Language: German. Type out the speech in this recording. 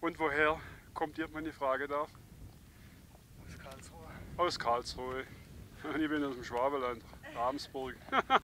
Und woher kommt ihr, wenn ich fragen darf? Aus Karlsruhe. Aus Karlsruhe. Und ich bin aus dem Schwabenland, Ravensburg.